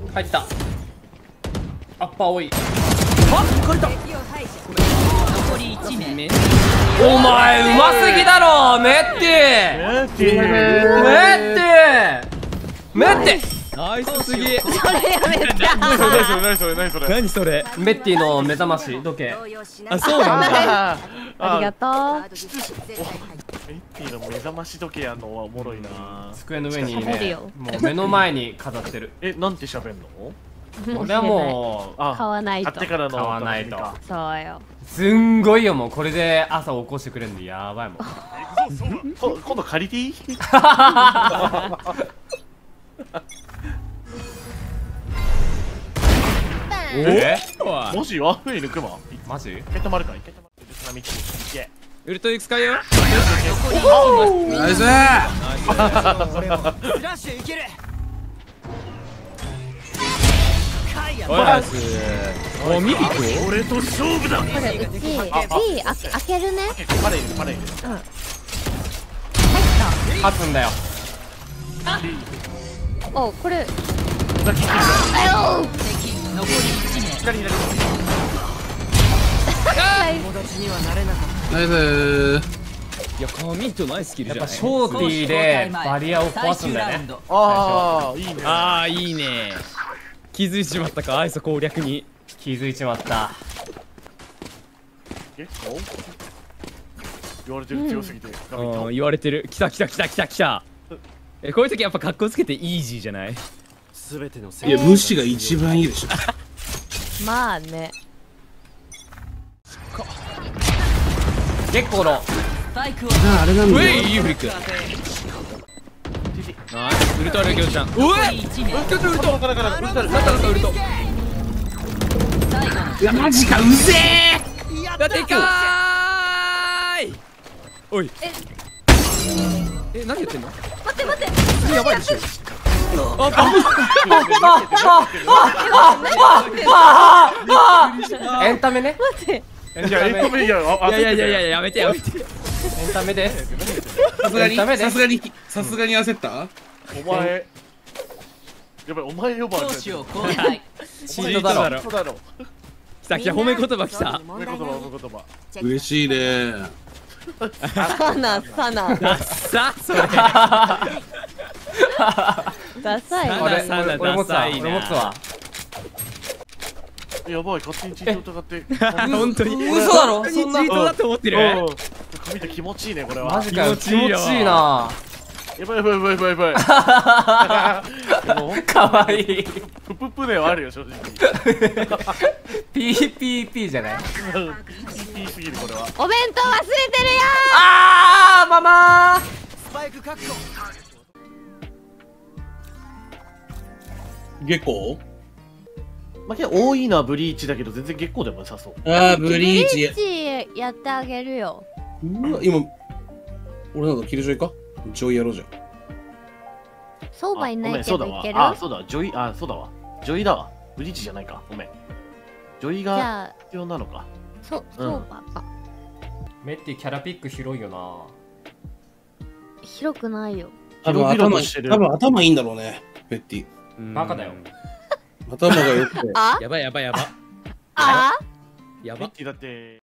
入った。アッパー多い。 あ、抜かれた。 残り1名。 お前うますぎだろメッティメッティナイスすぎ。 それやめて。 何それ。 メッティの目覚まし時計。 あ、そうなんだ。 ありがとう。 メッティの目覚まし時計やんのはおもろいな。 机の上にね喋るよ、 もう目の前に飾ってる。 なんて喋んの？ 俺はもうあ、 買わないと。 買ってからの買わないと。 そうよ。 すんごいよ、もうこれで朝起こしてくれるんでやばいもん。 今度借りていい？ えもしワンフェイ抜くま。 マジ？ 一回止まるか、一回止まる。津波来て、いけ。 ウルト X 使うよ。 ナイス。 スラッシュいける。 ナイス。お、ミリコ。 俺と勝負だ。 これうち B 開けるね。 パレード、パレード。 入っ勝つんだよ。 た。お、これ。 先あよ。 敵残り1名。 左。 ナイス。 いや、カミントナイススキルやっじゃない。 ぱショーティーでバリアを壊すんだよね。 ああ、いいね。 ああ、いいね。気づいてしまったか、アイス攻略に。 気づいちまった。 言われてる、強すぎて。 うん、言われてる。来た。こういう時やっぱ格好つけてイージーじゃない？ いや、無視が一番いいでしょ。 まあね。 結構のスパイクをあれなんウェだよ。 イいいフリック。ナイス。ウルトラレギョンちゃん。うえ 1名。 ウルトウルトウルト。 最後のいや、マジか、うぜだでかーい。おい。何言ってんの？ 待って。 やばいでしょ。 エンタメね。 待って。 エンタメ。 いや、 やめて。 エンタメです。 さすがにダメですさすがに焦った？ お前。やばい、お前呼ばわり。 投手を交代。 チートだろ。 そうだろ。 来た褒め言葉来た。 褒め言葉。 嬉しいね。 サナ。 ダッサそれ。 ダサいな。 俺持つわ。 やばい、勝手にチート疑って。 本当に。 嘘だろ？ チートだと思ってる？ 髪で気持ちいいね、これは。 マジかよ、気持ちいいな。 やばい。 かわいい。 プププではあるよ、正直。 PPP じゃない？ PP すぎる、これは。 お弁当忘れてるよ。 あー、ママ。 スパイク確保。 ゲコ？ まあ、けど多いのはブリーチだけど、全然月光でも良さそう。 あー、ブリーチ。 ブリーチやってあげるよ。 うわ、今、俺なんだ、キルジョイか？ジョイやろうじゃん。 相場いないけそうだわ。 どいける。 そうだ、ジョイ、そうだわ。ジョイだわ。ブリーチじゃないか。ごめん。ジョイがじゃあ必要なのか。 相場か。 メッティキャラピック広いよな。 広くないよ。 多分頭いいんだろうね、ベッティ。 バカだよ。 頭が良くて。 あ？ やばい。 あ？ やばベッ。ティだって。